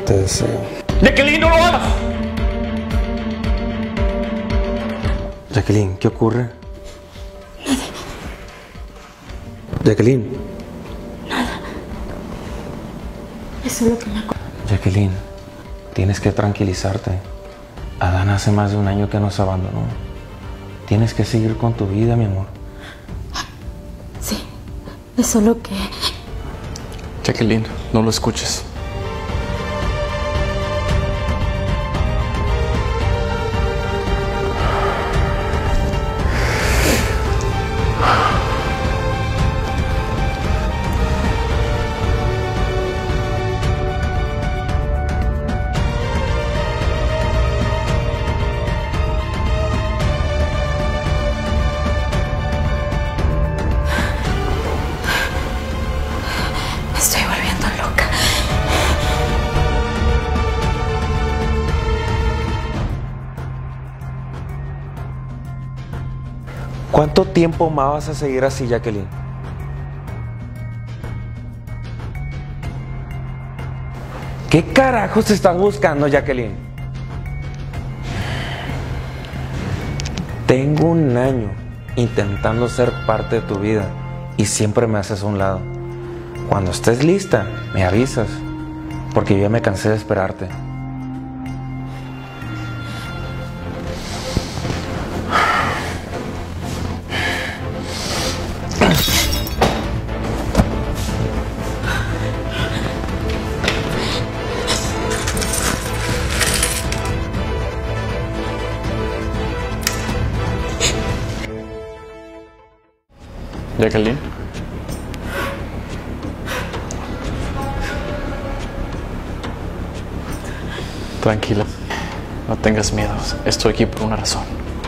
te deseo. ¡Jacqueline, no lo hagas! Jacqueline, ¿qué ocurre? Jacqueline. Eso es lo que me acuerdo. Jacqueline, tienes que tranquilizarte. Adán hace más de un año que nos abandonó. Tienes que seguir con tu vida, mi amor. Sí, eso es lo que... Jacqueline, no lo escuches. Estoy volviendo loca. ¿Cuánto tiempo más vas a seguir así, Jacqueline? ¿Qué carajos estás buscando, Jacqueline? Tengo un año intentando ser parte de tu vida y siempre me haces a un lado. Cuando estés lista, me avisas, porque yo ya me cansé de esperarte. Jacqueline. Tranquila, no tengas miedo. Estoy aquí por una razón.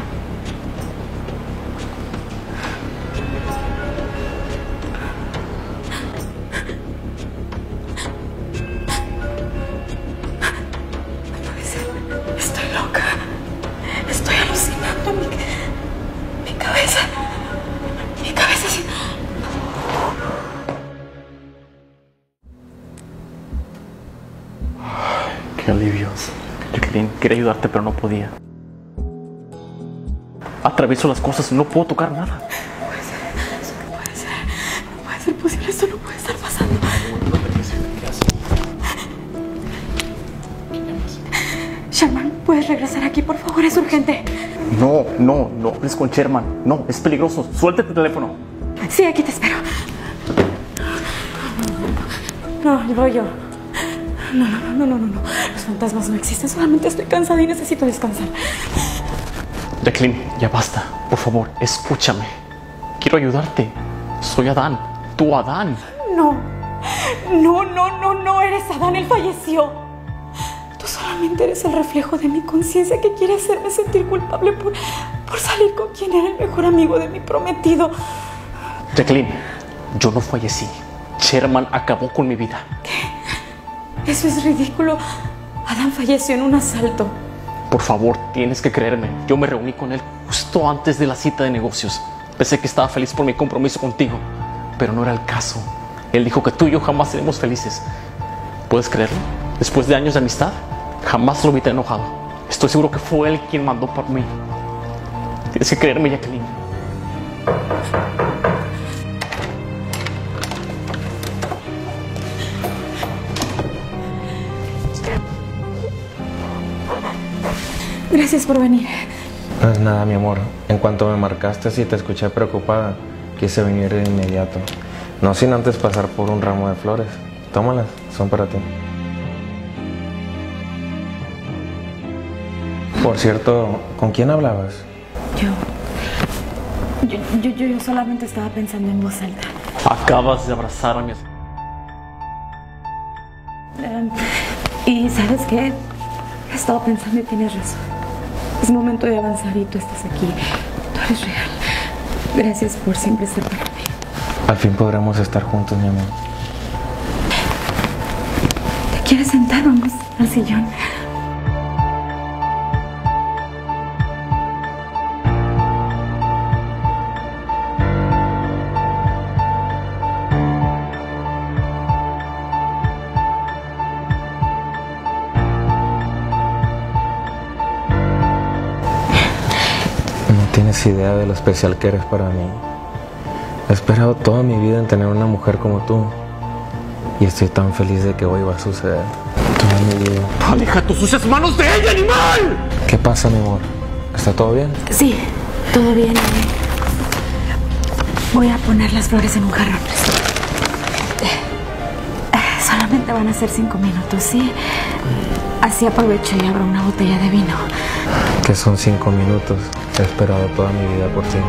Estoy loca. Estoy alucinando. Mi cabeza. Mi cabeza se... Qué alivio. Jacqueline, quería ayudarte, pero no podía. Atravieso las cosas y no puedo tocar nada. No puede ser. Eso no puede ser. No puede ser posible. Esto no puede estar pasando. Sherman, ¿puedes regresar aquí, por favor? Es urgente. No hables con Sherman. No, es peligroso. Suelta tu teléfono. Sí, aquí te espero. No, voy yo. No. Los fantasmas no existen. Solamente estoy cansada y necesito descansar. Jacqueline, ya basta. Por favor, escúchame. Quiero ayudarte. Soy Adán. Tú, Adán. No. Eres Adán. Él falleció. Tú solamente eres el reflejo de mi conciencia que quiere hacerme sentir culpable por salir con quien era el mejor amigo de mi prometido. Jacqueline, yo no fallecí. Sherman acabó con mi vida. ¿Qué? Eso es ridículo. Adán falleció en un asalto. Por favor, tienes que creerme. Yo me reuní con él justo antes de la cita de negocios. Pensé que estaba feliz por mi compromiso contigo, pero no era el caso. Él dijo que tú y yo jamás seremos felices. ¿Puedes creerlo? Después de años de amistad, jamás lo vi tan enojado. Estoy seguro que fue él quien mandó por mí. Tienes que creerme, Jacqueline. Gracias por venir. No es nada, mi amor. En cuanto me marcaste y te escuché preocupada, quise venir de inmediato. No sin antes pasar por un ramo de flores. Tómalas, son para ti. Por cierto, ¿con quién hablabas? Yo solamente estaba pensando en voz alta. Acabas de abrazar a mi... Y ¿sabes qué? He estado pensando y tienes razón. Es momento de avanzar y tú estás aquí. Tú eres real. Gracias por siempre estar para mí. Al fin podremos estar juntos, mi amor. ¿Te quieres sentar? Vamos al sillón. tienes idea de lo especial que eres para mí. He esperado toda mi vida en tener una mujer como tú. Y estoy tan feliz de que hoy va a suceder. Toda mi vida. ¡Aleja tus sucias manos de ella, animal! ¿Qué pasa, mi amor? ¿Está todo bien? Sí, todo bien. Voy a poner las flores en un jarrón. Solamente van a ser 5 minutos, ¿sí? Así aprovecho y abro una botella de vino. Que son 5 minutos. He esperado toda mi vida por ti.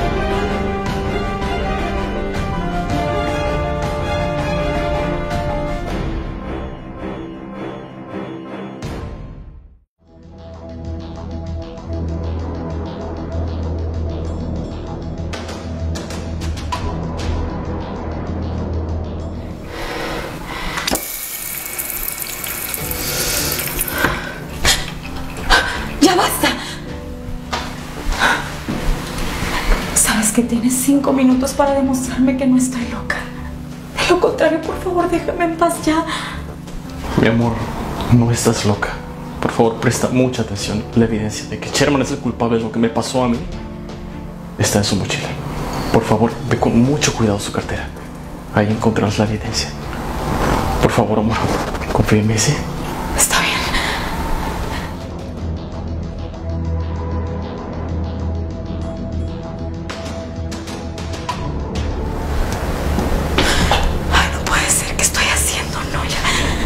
¡Ya basta! Sabes que tienes 5 minutos para demostrarme que no estoy loca. De lo contrario, por favor, déjame en paz ya. Mi amor, no estás loca. Por favor, presta mucha atención. La evidencia de que Sherman es el culpable de lo que me pasó a mí está en su mochila. Por favor, ve con mucho cuidado su cartera. Ahí encontrarás la evidencia. Por favor, amor, confía en mí, ¿sí? Está bien. Ay, no puede ser. ¿Qué estoy haciendo? No, ya.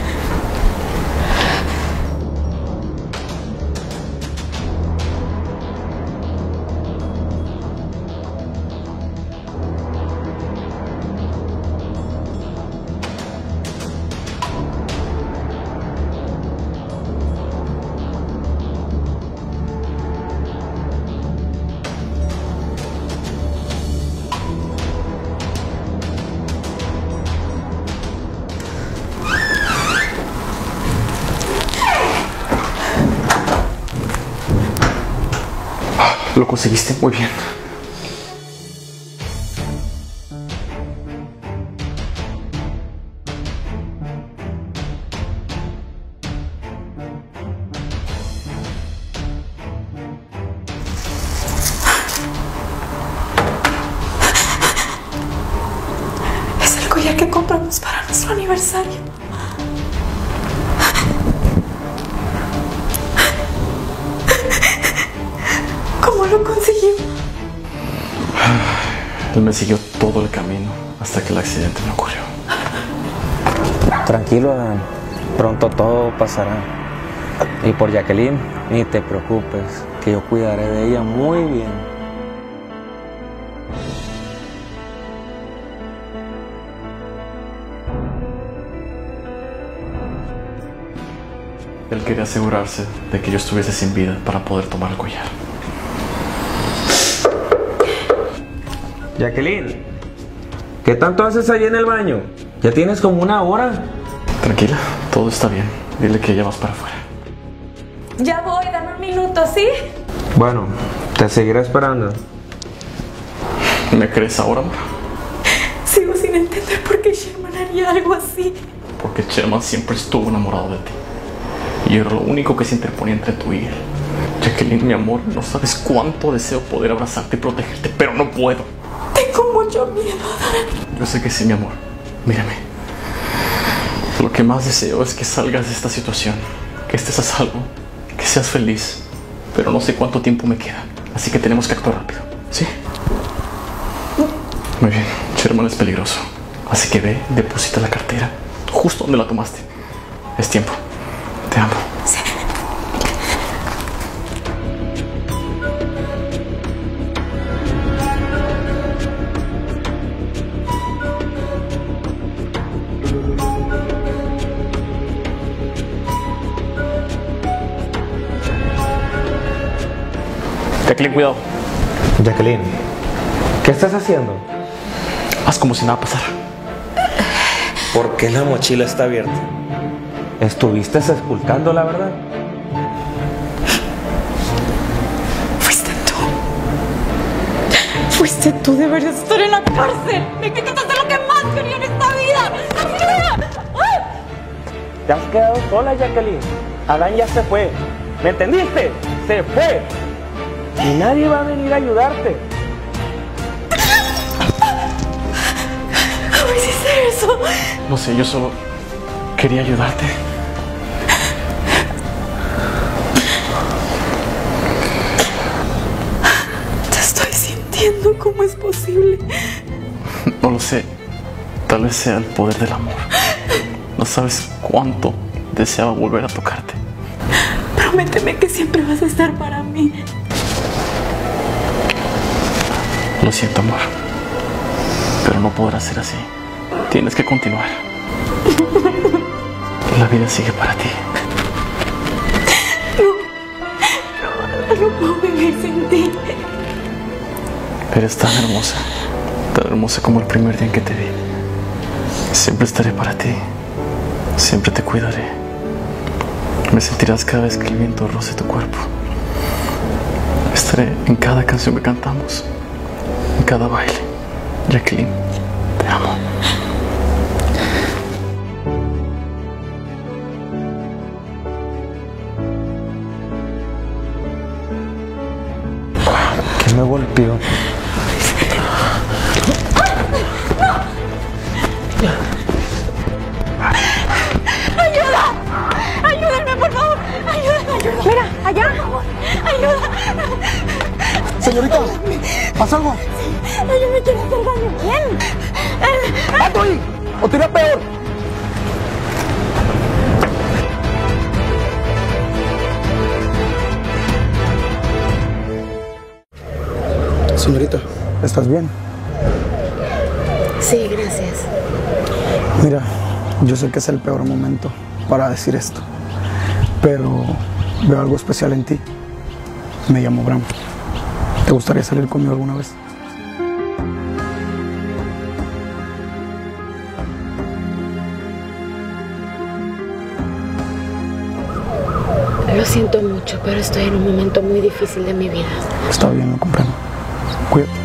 Lo conseguiste muy bien. Es el collar que compramos para nuestro aniversario. ¿Cómo lo consiguió? Él me siguió todo el camino hasta que el accidente me ocurrió. Tranquilo, Adán. Pronto todo pasará. Y por Jacqueline, ni te preocupes, que yo cuidaré de ella muy bien. Él quería asegurarse de que yo estuviese sin vida para poder tomar el collar. Jacqueline, ¿qué tanto haces ahí en el baño? Ya tienes como 1 hora. Tranquila, todo está bien. Dile que ya vas para afuera. Ya voy, dame 1 minuto, ¿sí? Bueno, te seguiré esperando. ¿Me crees ahora, amor? Sigo sin entender por qué Sherman haría algo así. Porque Sherman siempre estuvo enamorado de ti. Y era lo único que se interponía entre tú y él. Jacqueline, mi amor, no sabes cuánto deseo poder abrazarte y protegerte, pero no puedo. Tengo mucho miedo, Adán. Yo sé que sí, mi amor. Mírame. Lo que más deseo es que salgas de esta situación, que estés a salvo, que seas feliz. Pero no sé cuánto tiempo me queda, así que tenemos que actuar rápido, ¿sí? Muy bien, Sherman es peligroso. Así que ve, deposita la cartera justo donde la tomaste. Es tiempo. Te amo. Sí. Jacqueline, cuidado. Jacqueline, ¿qué estás haciendo? Haz como si nada pasara. ¿Por qué la mochila está abierta? ¿Estuviste esculcando la verdad? Fuiste tú. Fuiste tú, deberías estar en la cárcel. Me quitaste lo que más quería en esta vida. Te has quedado sola, Jacqueline. Adán ya se fue. ¿Me entendiste? Se fue. y nadie va a venir a ayudarte. ¿Cómo hiciste eso? No sé, yo solo quería ayudarte. Te estoy sintiendo. ¿Cómo es posible? No lo sé. Tal vez sea el poder del amor. No sabes cuánto deseaba volver a tocarte. Prométeme que siempre vas a estar para mí. Lo siento, amor. Pero no podrá ser así. Tienes que continuar. La vida sigue para ti. No puedo vivir sin ti. Eres tan hermosa como el primer día en que te vi. Siempre estaré para ti. Siempre te cuidaré. Me sentirás cada vez que el viento roce tu cuerpo. Estaré en cada canción que cantamos, en cada baile. Jacqueline, te amo. ¿Quién me golpeó? ¡Ayúdame, por favor! ¡Ayúdame! ¡Mira, allá! ¡Ayuda! Señorita, ¿pasa algo? ¡Yo me quiero hacer daño! ¿Quién? ¡Alto ahí! ¡O te irá peor! Señorita, ¿estás bien? Sí, gracias. Mira, yo sé que es el peor momento para decir esto, pero veo algo especial en ti. Me llamo Bram. ¿Te gustaría salir conmigo alguna vez? Lo siento mucho, pero estoy en un momento muy difícil de mi vida. Está bien, lo comprendo. Cuídate.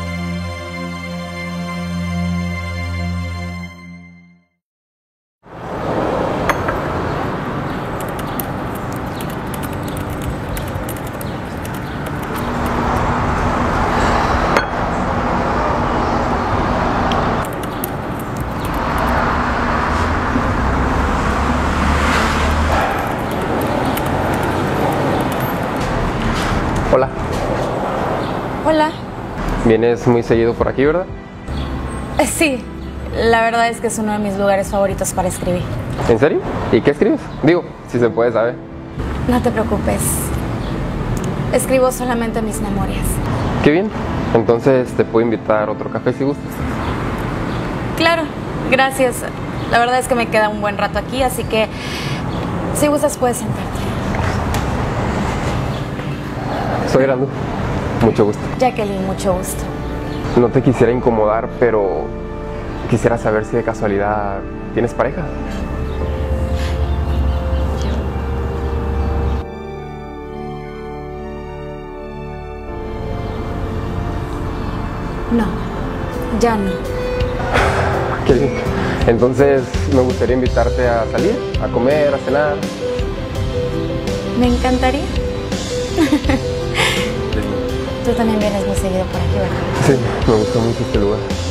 Hola, Hola. vienes muy seguido por aquí, ¿verdad? Sí, la verdad es que es uno de mis lugares favoritos para escribir. ¿En serio? ¿Y qué escribes? Digo, si se puede saber. No te preocupes. Escribo solamente mis memorias. Qué bien. Entonces te puedo invitar a otro café si gustas. Claro, gracias. La verdad es que me queda un buen rato aquí, así que si gustas puedes sentarte. Soy Randu. Mucho gusto. Jacqueline, mucho gusto. No te quisiera incomodar, pero quisiera saber si de casualidad tienes pareja. No, ya no. Qué bien. Entonces me gustaría invitarte a salir, a comer, a cenar. Me encantaría. Tú también vienes muy seguido por aquí, ¿verdad? Sí, me gusta mucho este lugar.